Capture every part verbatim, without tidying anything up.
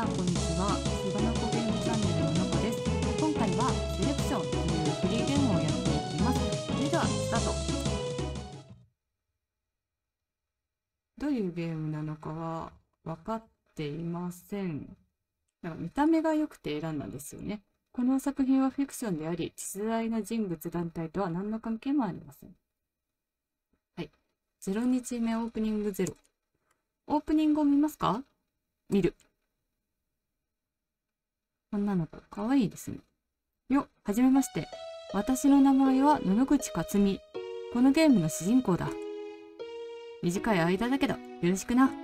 さんこんにちは。すばなこゲームチャンネルののこです。今回はセレクションというフリーゲームをやっていきます。それではスタート。どういうゲームなのかは分かっていません。なんか見た目が良くて選んだんですよね。この作品はフィクションであり、実在の人物団体とは何の関係もありません。はい。ゼロにちめオープニングゼロ。オープニングを見ますか？見る。女の子、かわいいですね。よ、はじめまして。私の名前は野々口克美。このゲームの主人公だ。短い間だけど、よろしくな。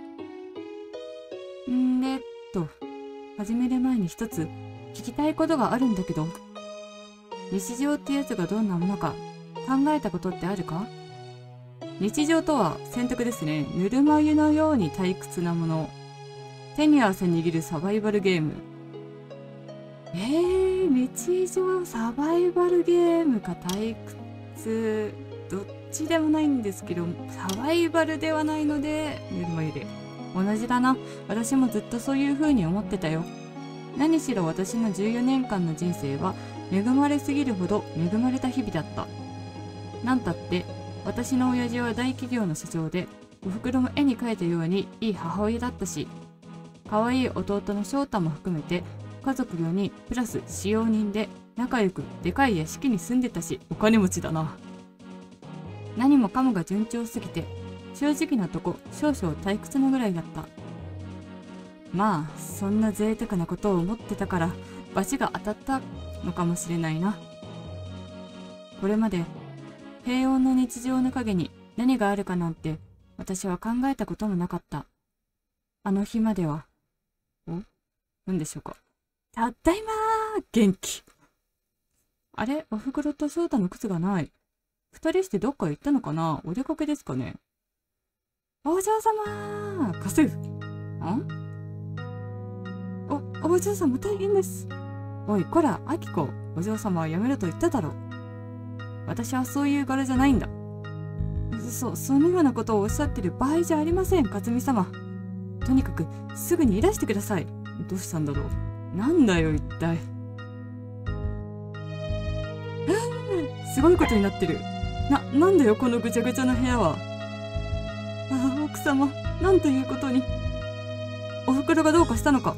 んーえっと、始める前に一つ聞きたいことがあるんだけど、日常ってやつがどんなものか考えたことってあるか？日常とは選択ですね。ぬるま湯のように退屈なもの。手に汗握るサバイバルゲーム。えー、日常サバイバルゲームか退屈、どっちでもないんですけど、サバイバルではないので、ぬるま湯で。同じだな。私もずっとそういう風に思ってたよ。何しろ私のじゅうよねんかんの人生は恵まれすぎるほど恵まれた日々だった。なんたって、私の親父は大企業の社長で、おふくろも絵に描いたようにいい母親だったし、可愛い弟の翔太も含めて、家族よにんプラス使用人で仲良くでかい屋敷に住んでたし、お金持ちだな。何もかもが順調すぎて、正直なとこ少々退屈なぐらいだった。まあそんな贅沢なことを思ってたから罰が当たったのかもしれないな。これまで平穏の日常の陰に何があるかなんて私は考えたこともなかった。あの日までは。お？何でしょうか。たっだいまー、元気。あれ、おふくろと翔太の靴がない。二人してどっか行ったのかな？お出かけですかね。お嬢様ー、稼ぐ。ん？お、お嬢様大変です。おい、こら、あきこ、お嬢様はやめろと言っただろう。私はそういう柄じゃないんだ。そ、そのようなことをおっしゃってる場合じゃありません、克美様。とにかく、すぐにいらしてください。どうしたんだろう。なんだよ、一体。すごいことになってる。な、なんだよ、このぐちゃぐちゃな部屋は。ああ、奥様、なんということに。おふくろがどうかしたのか。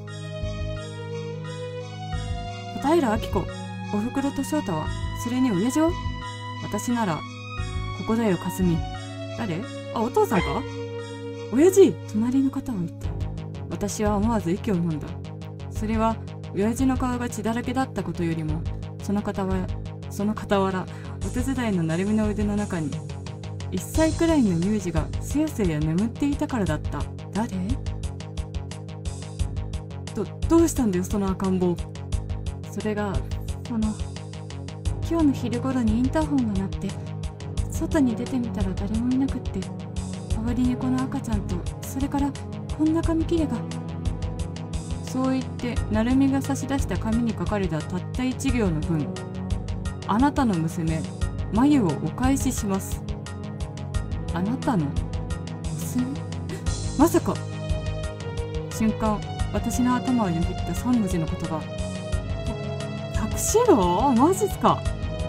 平明子、おふくろと翔太は、それに親父は？私なら、ここだよ、かすみ。誰？あ、お父さんか？親父！隣の方を言った。私は思わず息を飲んだ。それは、親父の顔が血だらけだったことよりも、その傍ら、その傍ら、お手伝いの成美の腕の中に、いっさいくらいの乳児がすやすや眠っていたからだった。誰？ど、どうしたんだよ、その赤ん坊。それが、その、今日の昼頃にインターホンが鳴って、外に出てみたら誰もいなくって、代わりにこの赤ちゃんと、それからこんな紙切れが。そう言って成美が差し出した紙に書かれたたった一行の文。あなたの娘まゆをお返しします。あなたの娘？まさか。瞬間私の頭をよぎったさんもじの言葉。タクシーロ？マジっすか。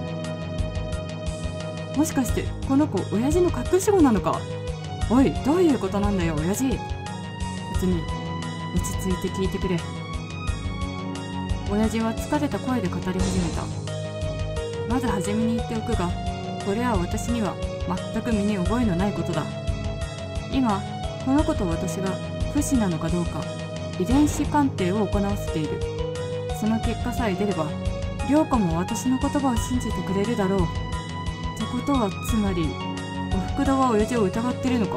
もしかしてこの子親父の隠し子なのか。おい、どういうことなんだよ親父。別に落ち着いて聞いてくれ。親父は疲れた声で語り始めた。まず初めに言っておくが、これは私には全く身に覚えのないことだ。今この子と私が不死なのかどうか遺伝子鑑定を行わせている。その結果さえ出れば涼子も私の言葉を信じてくれるだろう。ってことはつまりおふくろは親父を疑ってるのか。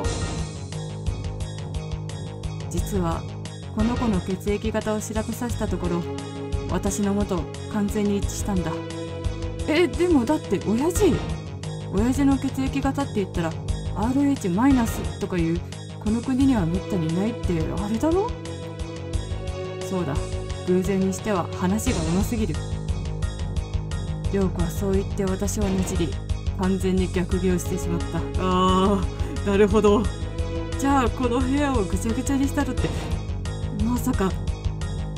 実はこの子の血液型を調べさせたところ、私のもと完全に一致したんだ。え、でもだって親父親父の血液型って言ったら アールエイチ マイナスとかいうこの国にはめったにないってあれだろ。そうだ、偶然にしては話がうますぎる。涼子はそう言って私をねじり、完全に逆ギレをしてしまった。あー、なるほど。じゃあこの部屋をぐちゃぐちゃにしたのってまさか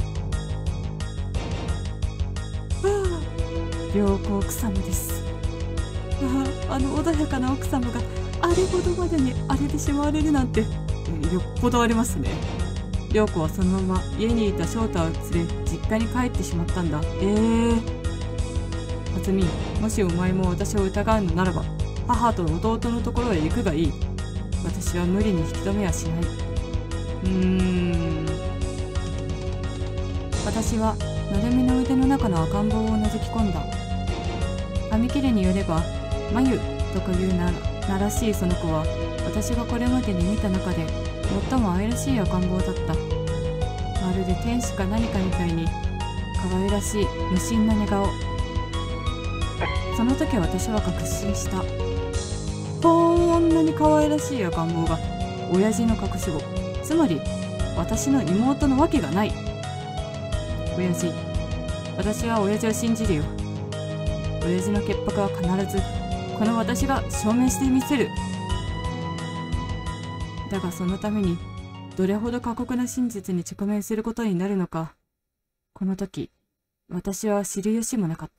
良子奥様です。ああ、あの穏やかな奥様があれほどまでに荒れてしまわれるなんて、よっぽどありますね。良子はそのまま家にいた翔太を連れ実家に帰ってしまったんだ。ええー。初美、もしお前も私を疑うのならば、母と弟のところへ行くがいい。私は無理に引き止めはしない。うーん。私は成美の腕の中の赤ん坊を覗き込んだ。紙切れによれば、眉とかいうなならしいその子は、私がこれまでに見た中で最も愛らしい赤ん坊だった。まるで天使か何かみたいに可愛らしい無心な寝顔。その時私は確信した。こんなに可愛らしい赤ん坊が親父の隠し子、つまり私の妹のわけがない。親父、私は親父を信じるよ。親父の潔白は必ずこの私が証明してみせる。だがそのためにどれほど過酷な真実に直面することになるのか、この時私は知る由もなかった。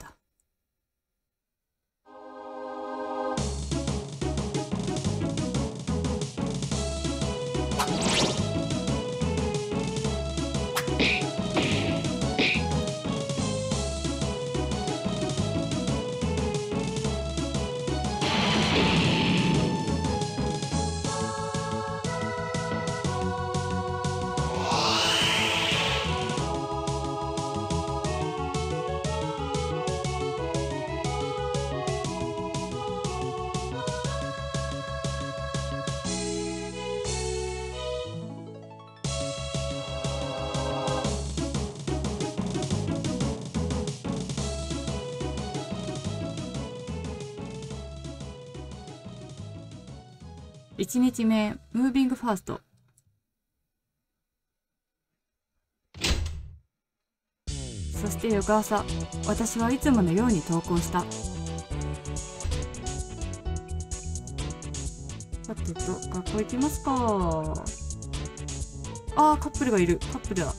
いちにちめ、ムービングファースト。そして翌朝、私はいつものように投稿した。さてと、学校行きますか。あー、カップルがいる。カップルだ。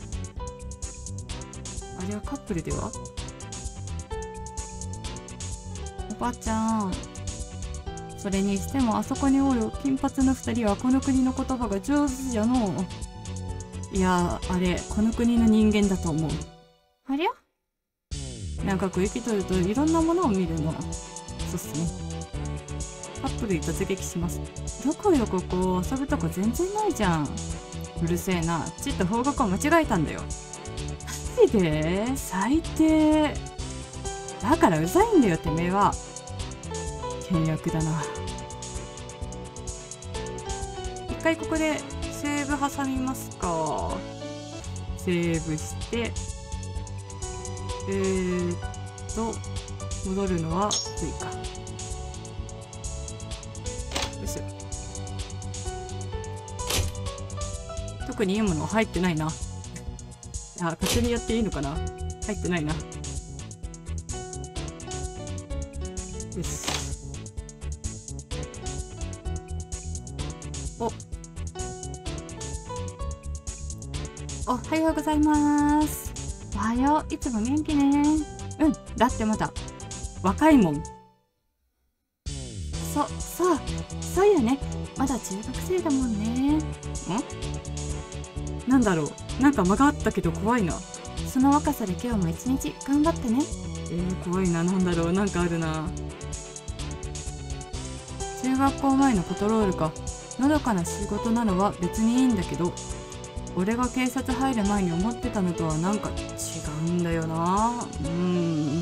あれはカップルでは？おばあちゃん。それにしてもあそこにおる金髪の二人はこの国の言葉が上手じゃのう。いやー、あれこの国の人間だと思う。ありゃ、長く生きとるといろんなものを見るの。そうっすね。カップルに突撃します。どこよここ、遊ぶとこ全然ないじゃん。うるせえな、ちっと方角を間違えたんだよ。マジで最低。だからうざいんだよてめえは。契約だな。一回ここでセーブ挟みますか。セーブしてえーっと戻るのは追加。よいしょ。特にいいもの入ってないな。あ、勝手にやっていいのかな。入ってないな。よし。お、おはようございます。おはよう、いつも元気ね。うん、だってまだ若いもん。そ、そう、そうよね。まだ中学生だもんね。ん？なんだろう、なんか間があったけど怖いな。その若さで今日も一日頑張ってね。えー、怖いな。なんだろう、なんかあるな。中学校前のパトロールか。のどかな仕事なのは別にいいんだけど、俺が警察入る前に思ってたのとはなんか違うんだよな。うーん。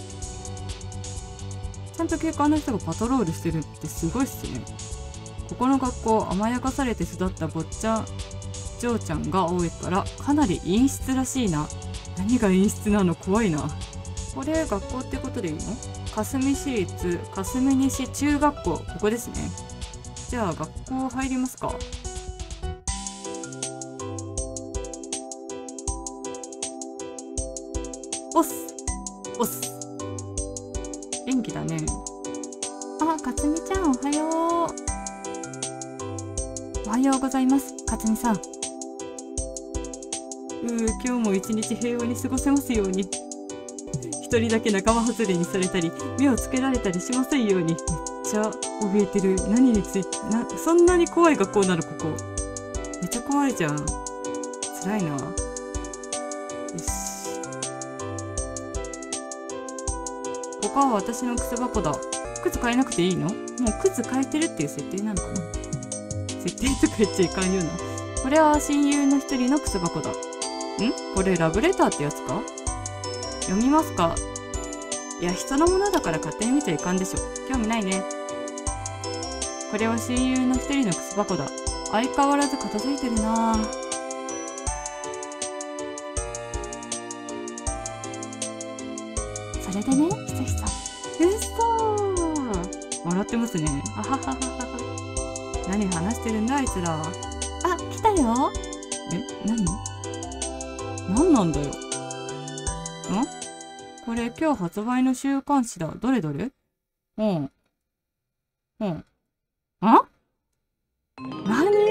ちゃんと警官の人がパトロールしてるってすごいっすね。ここの学校甘やかされて育った坊ちゃん嬢ちゃんが多いからかなり陰湿らしいな。何が陰湿なの、怖いな。これ学校ってことでいいの？霞市立霞西中学校、ここですね。じゃあ学校入りますか。おっすおっす。元気だね。あ、かつみちゃんおはよう。おはようございます、かつみさん。うー、今日も一日平和に過ごせますように。一一人だけ仲間外れにされたり目をつけられたりしませんように。めっちゃ怯えてる。何についてな、そんなに怖い学校なのここ。めっちゃ怖いじゃん。辛いな。よし、ここは私の靴箱だ。靴変えなくていいの？もう靴変えてるっていう設定なのかな。設定とか言っちゃいかんような。これは親友の一人の靴箱だ。ん？これラブレターってやつか？読みますか？いや、人のものだから勝手に見ちゃいかんでしょ。興味ないね。これは親友の一人の靴箱だ。相変わらず片付いてるなぁ。それでね、ひさひさ。うっそー。笑ってますね。あはははは。何話してるんだあいつら。あ、来たよ。え、何？何なんだよ。ん？これ今日発売の週刊誌だ。どれどれ？うん。うん。あ？なに？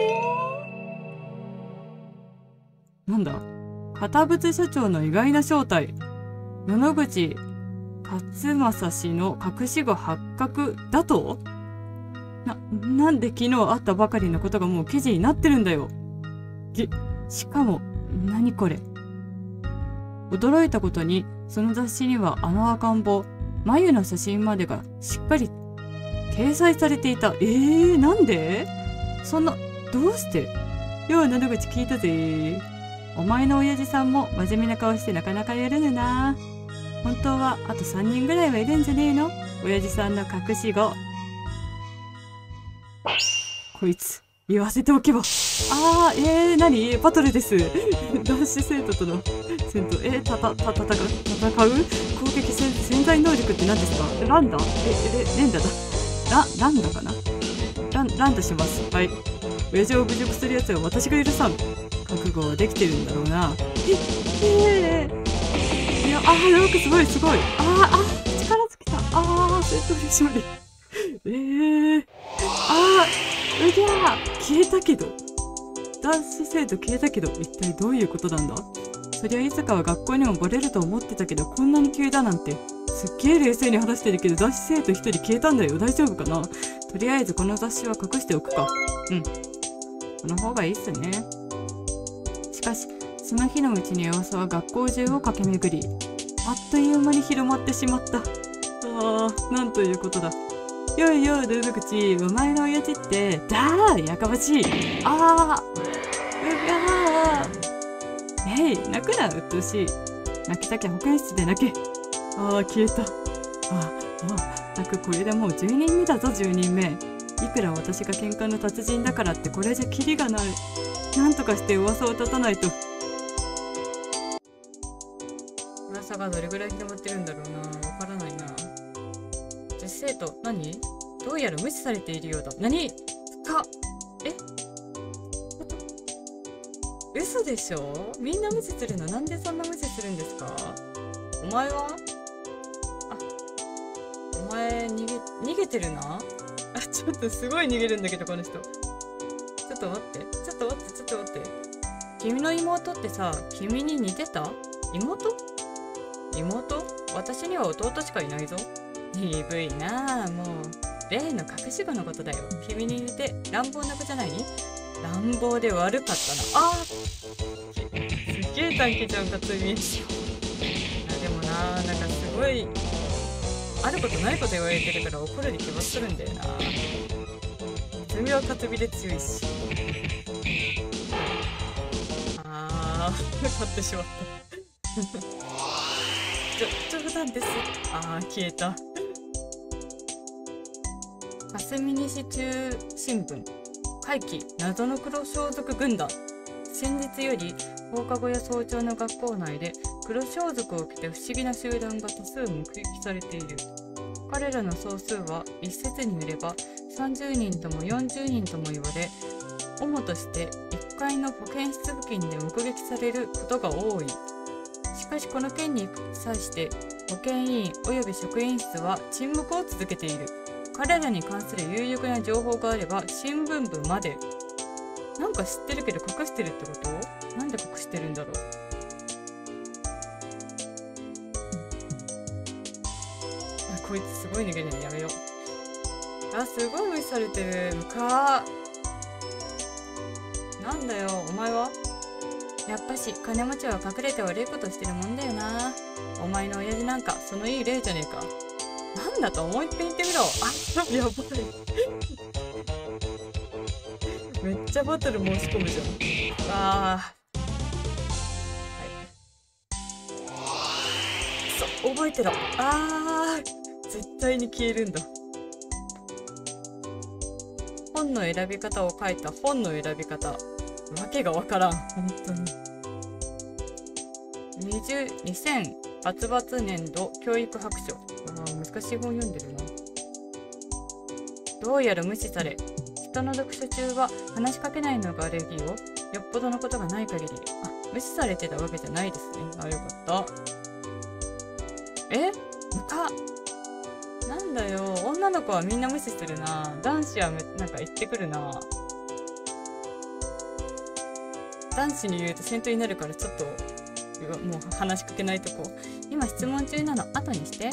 なんだ？堅物社長の意外な正体。野々口勝正氏の隠し子発覚だと？な、なんで昨日会ったばかりのことがもう記事になってるんだよ。し、しかも、何これ。驚いたことに、その雑誌にはあの赤ん坊、眉の写真までがしっかり掲載されていた。えー、なんで？そんな、どうして？よう、野々口聞いたぜ。お前の親父さんも真面目な顔してなかなかやるぬな。本当はあとさんにんぐらいはいるんじゃねえの？親父さんの隠し子。こいつ、言わせておけば。あー、えー、何？バトルです。男子生徒との戦闘。えー、たた、た、た、た、戦う？攻撃潜潜在能力って何ですか？ランダ？え、え、レンダだ。ラ、ランダかな？ラン、ランダします。はい。親父を侮辱する奴は私が許さん。覚悟はできてるんだろうな。え、えー、いや、あー、なんかすごい、すごい。あー、あー、力尽きた。あー、戦闘勝利。えー、あー、うぎゃー、消えたけど。男子生徒消えたけど、一体どういうことなんだ？そりゃいつかは学校にもバレると思ってたけど、こんなに急だなんて。すっげえ冷静に話してるけど、雑誌生徒一人消えたんだよ。大丈夫かな？とりあえずこの雑誌は隠しておくか。うん。その方がいいっすね。しかし、その日のうちに噂は学校中を駆け巡り、あっという間に広まってしまった。ああ、なんということだ。よいよい、ルル口、お前の親父って、だー、やかましい。ああ、うがー。えい、泣くな、うっとうしい。泣きたきゃ保健室で泣け。ああ、消えた。ああ、泣く、これでもうじゅうにんめだぞ、じゅうにんめ。いくら私が喧嘩の達人だからってこれじゃキリがない。なんとかして噂を立たないと。噂がどれぐらい広まってるんだろうな。わからないな。女子生徒、何？どうやら無視されているようだ。何？か、え？嘘でしょ？みんな無視するの？なんでそんな無視するんですか？お前は？あ、お前逃げ、逃げてるな？あ、ちょっとすごい逃げるんだけど、この人。ちょっと待って、ちょっと待って、ちょっと待って。君の妹ってさ、君に似てた？妹？妹？私には弟しかいないぞ。鈍いなぁ、もう。例の隠し子のことだよ。君に似て乱暴な子じゃない？乱暴で悪かったな。あー、すげえ短期ちゃんかつみ。あ、でもなぁ、なんかすごい、あることないこと言われてるから怒るに決まっとるんだよな。つみはかつみで強いし。あー、勝ってしまった。ちょ、冗談です。あー、消えた。霞西中新聞怪奇謎の黒装束軍団。先日より放課後や早朝の学校内で黒装束を着て不思議な集団が多数目撃されている。彼らの総数は一説によればさんじゅうにんともよんじゅうにんとも言われ、主としていっかいの保健室付近で目撃されることが多い。しかしこの件に際して保健委員及び職員室は沈黙を続けている。彼らに関する有力な情報があれば新聞部まで。なんか知ってるけど隠してるってこと？なんで隠してるんだろう。 こいつすごい逃げるのやめよう。あ、すごい無視されてる。むかー。なんだよ、お前は。やっぱし、金持ちは隠れて悪いことしてるもんだよな。お前の親父なんか、そのいい例じゃねえか。なんだと思いっぺん言ってみろ。あ、やばい。めっちゃバトル申し込むじゃん。ああ。そう、覚えてろ。ああ。絶対に消えるんだ。本の選び方を書いた本の選び方。わけがわからん。本当に。にせん発抜年度教育白書。ああ、難しい本読んでるな。どうやら無視され、人の読書中は話しかけないのが悪いよ。よっぽどのことがない限り。あ、無視されてたわけじゃないですね。あ、よかった。え？むか。なんだよ。女の子はみんな無視するな。男子はめなんか言ってくるな。男子に言うと戦闘になるからちょっともう話しかけないとこ。今質問中なの。後にして。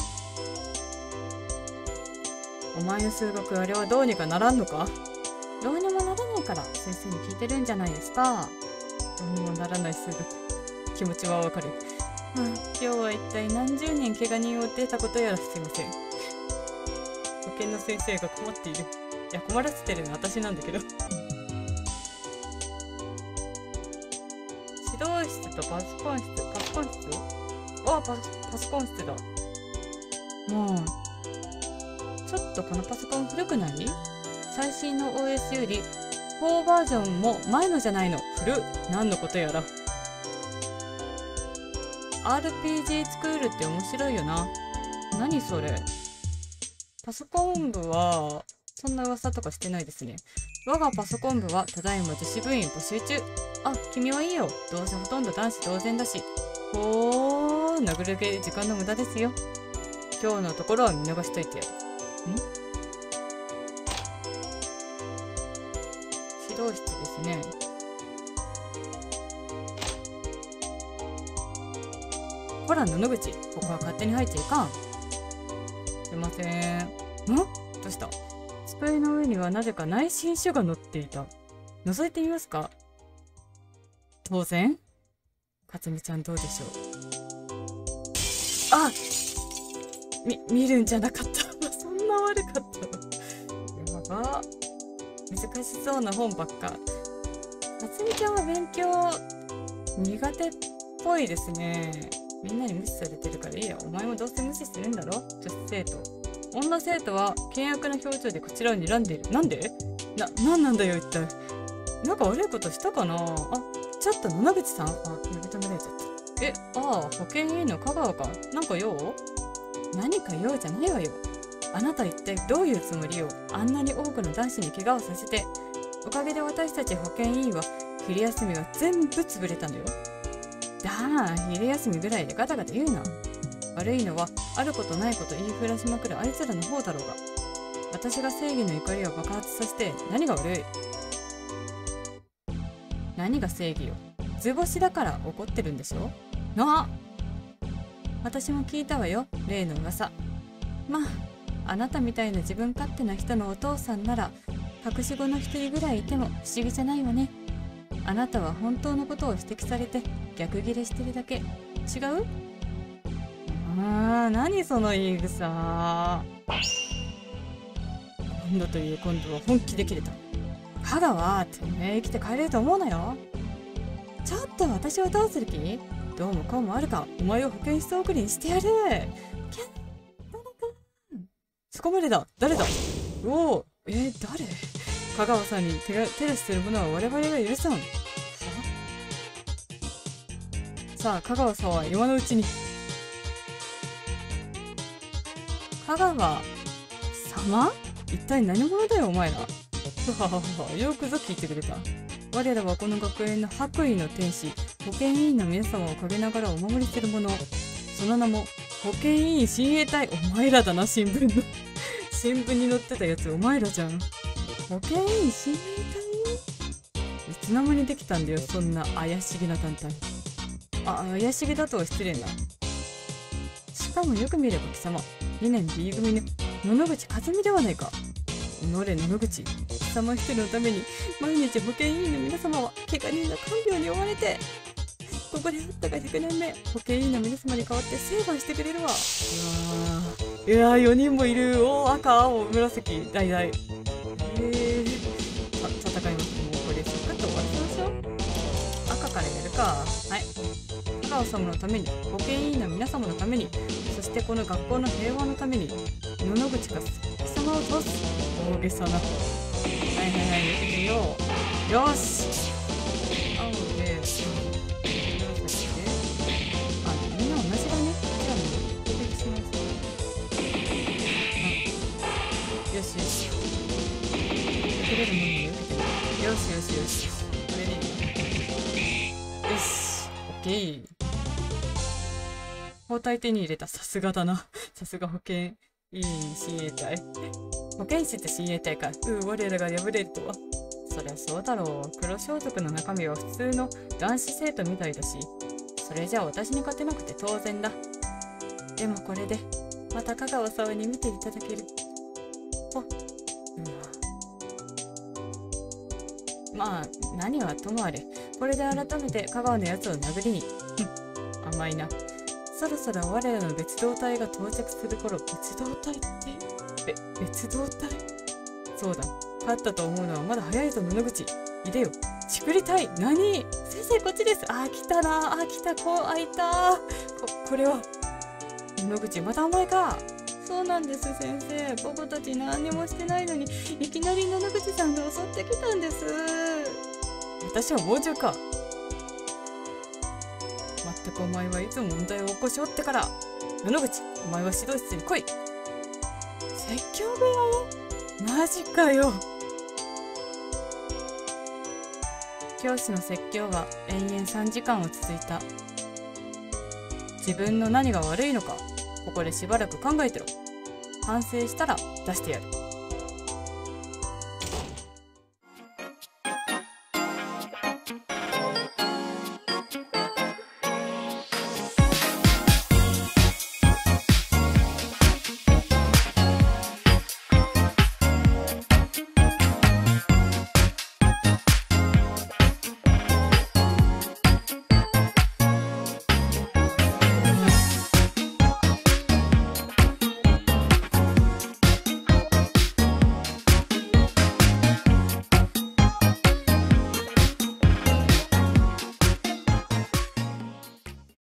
お前の数学あれはどうにかならんのか？どうにもならないから先生に聞いてるんじゃないですか。どうにもならない数学。気持ちはわかる。はあ、今日は一体何十人怪我人を出たことやらすいません。保健の先生が困っている。いや、困らせてるのは私なんだけど。指導室とパソコン室、パソコン室？ああ、パス、パソコン室だ。もう、ちょっとこのパソコン古くない？最新の オーエス よりよんバージョンも前のじゃないの。古っ。何のことやら。アールピージー スクールって面白いよな。何それ。パソコン部は、そんな噂とかしてないですね。我がパソコン部はただいま女子部員募集中。あ、君はいいよ。どうせほとんど男子同然だし。ほー、殴る系時間の無駄ですよ。今日のところは見逃しといてやる。ん？指導室ですね。ほら、野口。ここは勝手に入っちゃいかん。すいません。ん？どうした？机の上にはなぜか内申書が載っていた。覗いてみますか？当然。かつみちゃんどうでしょう？あ！み、見るんじゃなかった。そんな悪かった。やば。難しそうな本ばっか。かつみちゃんは勉強苦手っぽいですね。みんなに無視されてるからいいや。お前もどうせ無視するんだろ？女子生徒。女生徒は険悪な表情でこちらを睨んでいる。なんで？な、なんなんだよ一体。なんか悪いことしたかな？あ、ちょっと野口さん。あ、呼び止められちゃった。え、ああ、保健委員の香川か。なんか用？何か用じゃないわよ。あなた一体どういうつもりよ。あんなに多くの男子に怪我をさせて。おかげで私たち保健委員は昼休みが全部潰れたのよ。だあ、昼休みぐらいでガタガタ言うな。悪いのはあることないこと言いふらしまくるあいつらの方だろうが。私が正義の怒りを爆発させて何が悪い？何が正義よ。図星だから怒ってるんでしょ？なあ、私も聞いたわよ、例の噂。まあ、あなたみたいな自分勝手な人のお父さんなら隠し子の一人ぐらいいても不思議じゃないわね。あなたは本当のことを指摘されて逆ギレしてるだけ。違う？あー、何その言い草。今度という今度は本気で切れた。香川、てめえ生きて帰れると思うなよ。ちょっと私をどうする気？どうもこうもあるか。お前を保健室送りにしてやる。キャン、誰か。そこまでだ。誰だ？おお、えー、誰？香川さんに手が手出してるものは我々が許さん。は？さあ、香川さんは今のうちに。香川様？一体何者だよ、お前ら。ふははは、よくぞ聞いてくれた。我らはこの学園の白衣の天使、保健委員の皆様を陰ながらお守りする者。その名も、保健委員親衛隊。お前らだな、新聞の。新聞に載ってたやつ、お前らじゃん。保健委員親衛隊？いつの間にできたんだよ、そんな怪しげな団体。あ、怪しげだとは失礼な。しかもよく見れば貴様、 にねん B 組の野々口和美ではないか。己野々口、貴様一人のために毎日保健委員の皆様は怪我人の看病に追われて、ここであったがひゃくねんめ、保健委員の皆様に代わって成敗してくれるわ。うわー、いやー、よにんもいる。おー、赤、青、紫、橙。えー、た戦います。もうこれサクッと終わらせましょう。赤からやるか。はい。高尾様のために、保健委員の皆様のために、そしてこの学校の平和のために、野々口が貴様を通す。大げさな。はいはいはい、よけてよう。よし、青で、あ、みんな同じだね。じゃあもう攻撃します。あ、よしよし。避けれるものによけてる。よしよしよし。これでいい。よし、オッケー。包帯手に入れた。さすがだな。さすが保健委員親衛隊。保健室親衛隊か。うう、我らが敗れるとは。そりゃそうだろう。黒装束の中身は普通の男子生徒みたいだし、それじゃあ私に勝てなくて当然だ。でもこれでまた香川さんに見ていただける。ほっ、うん、まあ何はともあれ、これで改めて香川のやつを殴りに。甘いな。そろそろ我らの別動隊が到着する頃。別動隊ってべ別動隊。そうだ、勝ったと思うのはまだ早いぞ。野々口、いでよ。ちくり隊。何？先生こっちです。あー、来たな。あー、来た。こう、あ、いた。こ、これは。野々口、またお前か。そうなんです、先生。僕たち何にもしてないのに、いきなり野々口さんが襲ってきたんです。私は猛獣か。まったくお前はいつも問題を起こしおってから。野々口、お前は指導室に来い。説教部屋を？マジかよ。教師の説教は延々さんじかんは続いた。自分の何が悪いのか、ここでしばらく考えてろ。反省したら出してやる。